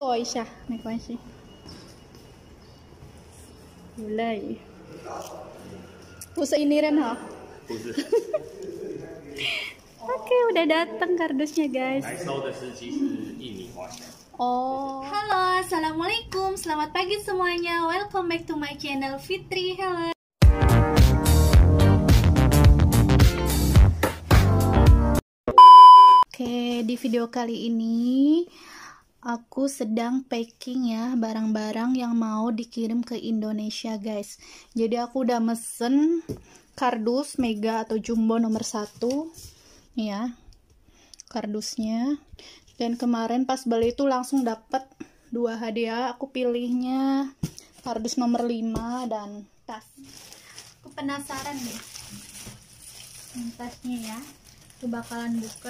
Oh, Aisyah, makasih. Mulai. Pusa ini Ren ha? Oke, udah datang kardusnya guys. Oh. Halo, assalamualaikum, selamat pagi semuanya. Welcome back to my channel Fitri. Hello. Oke, di video kali ini aku sedang packing ya barang-barang yang mau dikirim ke Indonesia guys. Jadi aku udah mesen kardus mega atau jumbo nomor 1 nih ya, kardusnya. Dan kemarin pas beli itu langsung dapat 2 hadiah. Aku pilihnya kardus nomor 5 dan tas. Aku penasaran nih tasnya ya. Aku bakalan buka.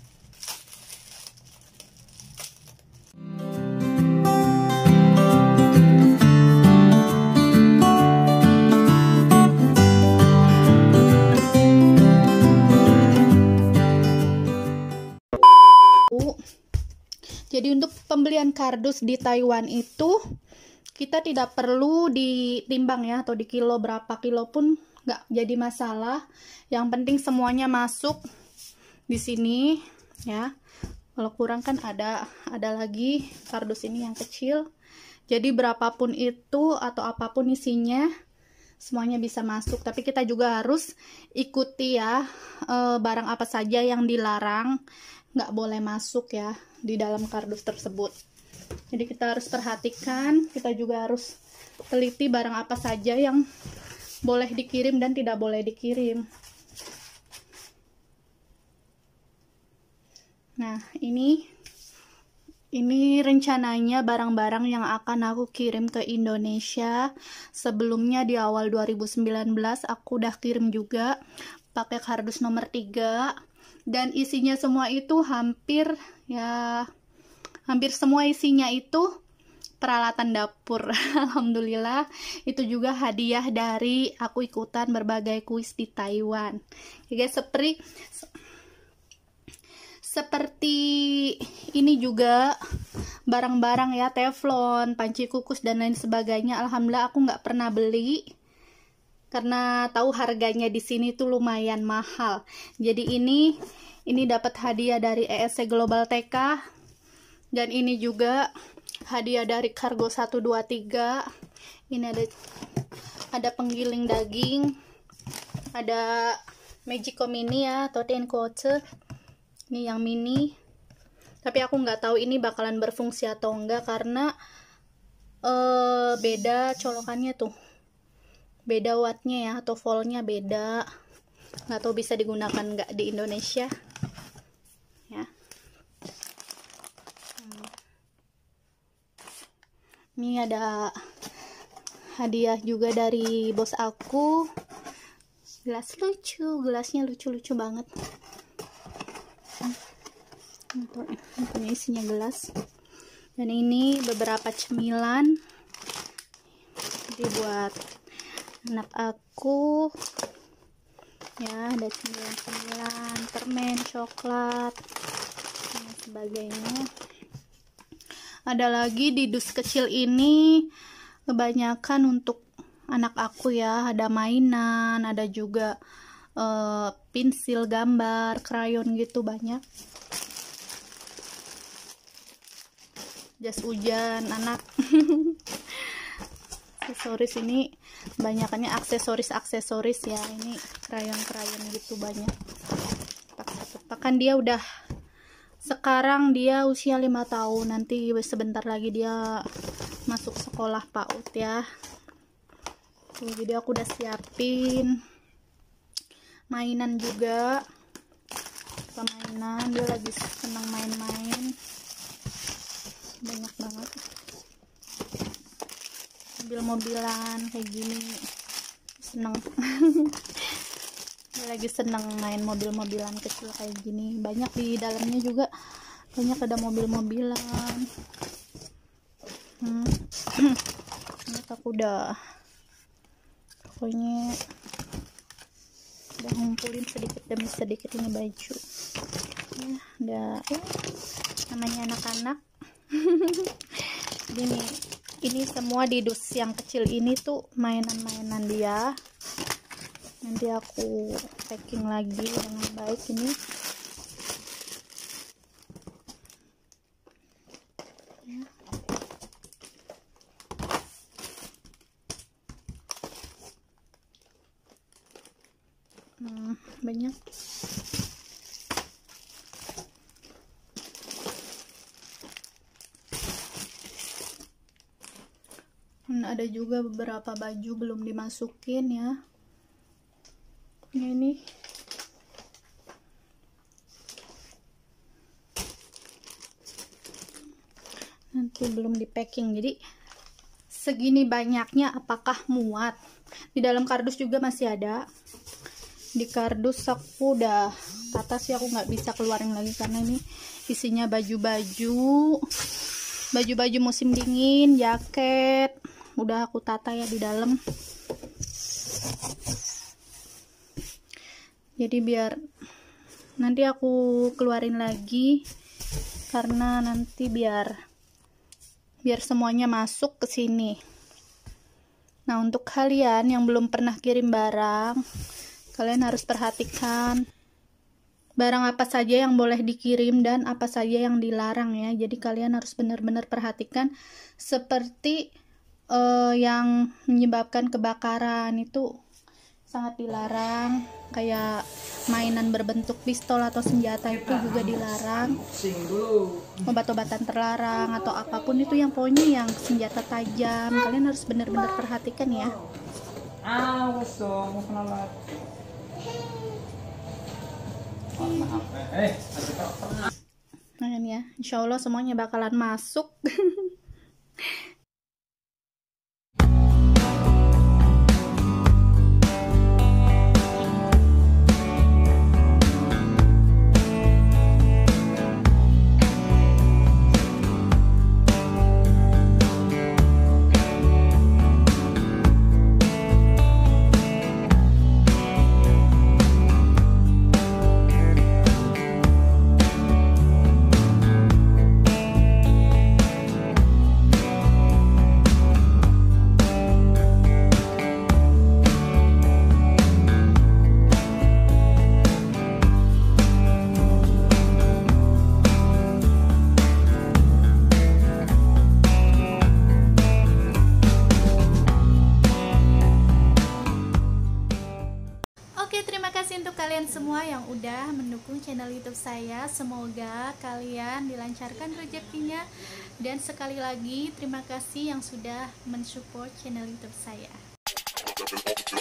Jadi untuk pembelian kardus di Taiwan itu kita tidak perlu ditimbang ya, atau di kilo, berapa kilo pun nggak jadi masalah. Yang penting semuanya masuk di sini ya. Kalau kurang kan ada lagi kardus ini yang kecil. Jadi berapapun itu atau apapun isinya semuanya bisa masuk. Tapi kita juga harus ikuti ya, barang apa saja yang dilarang nggak boleh masuk ya di dalam kardus tersebut. Jadi kita harus perhatikan, kita juga harus teliti barang apa saja yang boleh dikirim dan tidak boleh dikirim. Nah, ini rencananya barang-barang yang akan aku kirim ke Indonesia. Sebelumnya di awal 2019 aku udah kirim juga pakai kardus nomor 3. Dan isinya semua itu hampir semua isinya itu peralatan dapur. Alhamdulillah, itu juga hadiah dari aku ikutan berbagai kuis di Taiwan. Oke, seperti ini juga barang-barang ya, teflon, panci kukus dan lain sebagainya. Alhamdulillah aku nggak pernah beli karena tahu harganya di sini tuh lumayan mahal. Jadi ini dapat hadiah dari ESC Global TK, dan ini juga hadiah dari Cargo 123. Ini ada penggiling daging, ada Magico Mini ya, atau Tenkoce. Ini yang mini. Tapi aku nggak tahu ini bakalan berfungsi atau enggak karena beda colokannya tuh. Beda wattnya ya, atau voltnya beda. Nggak tahu bisa digunakan nggak di Indonesia ya. Ini ada hadiah juga dari bos aku, gelas lucu, gelasnya lucu-lucu banget. Ini isinya gelas. Dan ini beberapa cemilan dibuat anak aku ya, ada cemilan-cemilan, permen, coklat dan sebagainya. Ada lagi di dus kecil ini kebanyakan untuk anak aku ya, ada mainan, ada juga pensil gambar, krayon gitu, banyak. Jas hujan anak. Aksesoris ini banyakannya aksesoris ya. Ini krayon gitu banyak. Bahkan dia udah, sekarang dia usia 5 tahun, nanti sebentar lagi dia masuk sekolah PAUD ya. Tuh, jadi aku udah siapin mainan juga. Mainan, dia lagi senang main-main, banyak banget. Mobil-mobilan kayak gini, seneng. Dia lagi seneng main mobil-mobilan kecil kayak gini. Banyak di dalamnya juga, banyak ada mobil-mobilan. Ini aku udah, pokoknya udah ngumpulin sedikit demi sedikit. Ini baju ya, ada namanya anak-anak. Jadi nih, ini semua di dus yang kecil ini tuh mainan-mainan dia. Nanti aku packing lagi dengan baik ini. Ya. Banyak. Ada juga beberapa baju belum dimasukin ya. Ini nanti belum di packing. Jadi segini banyaknya apakah muat? Di dalam kardus juga masih ada. Di kardus aku udah tata sih, aku nggak bisa keluarin lagi karena ini isinya baju-baju musim dingin, jaket. Udah aku tata ya di dalam. Jadi biar nanti aku keluarin lagi karena nanti biar semuanya masuk ke sini. Nah, untuk kalian yang belum pernah kirim barang, kalian harus perhatikan barang apa saja yang boleh dikirim dan apa saja yang dilarang ya. Jadi kalian harus benar-benar perhatikan, seperti yang menyebabkan kebakaran itu sangat dilarang, kayak mainan berbentuk pistol atau senjata itu juga dilarang, obat-obatan terlarang atau apapun itu yang pokoknya yang senjata tajam, kalian harus benar-benar perhatikan ya. Nah ini ya, insya Allah semuanya bakalan masuk. Untuk kalian semua yang udah mendukung channel YouTube saya, semoga kalian dilancarkan rezekinya, dan sekali lagi terima kasih yang sudah mensupport channel YouTube saya.